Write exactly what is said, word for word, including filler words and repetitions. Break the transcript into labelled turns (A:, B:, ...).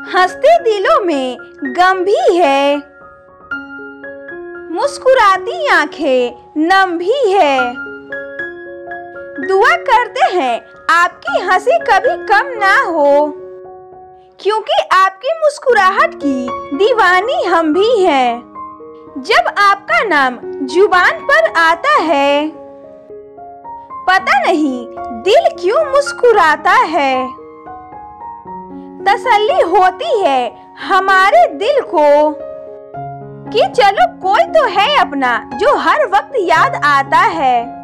A: हंसते दिलों में गम भी है, मुस्कुराती आंखें नम भी है। दुआ करते हैं आपकी हंसी कभी कम ना हो, क्योंकि आपकी मुस्कुराहट की दीवानी हम भी हैं। जब आपका नाम जुबान पर आता है, पता नहीं दिल क्यों मुस्कुराता है। तसल्ली होती है हमारे दिल को कि चलो कोई तो है अपना जो हर वक्त याद आता है।